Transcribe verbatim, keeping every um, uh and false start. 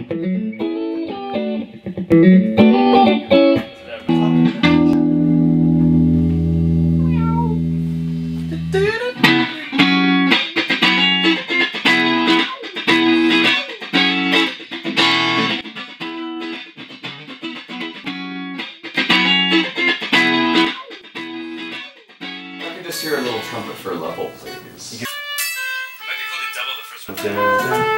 Just hear a little trumpet for a level, please. It might be cool to double the first one.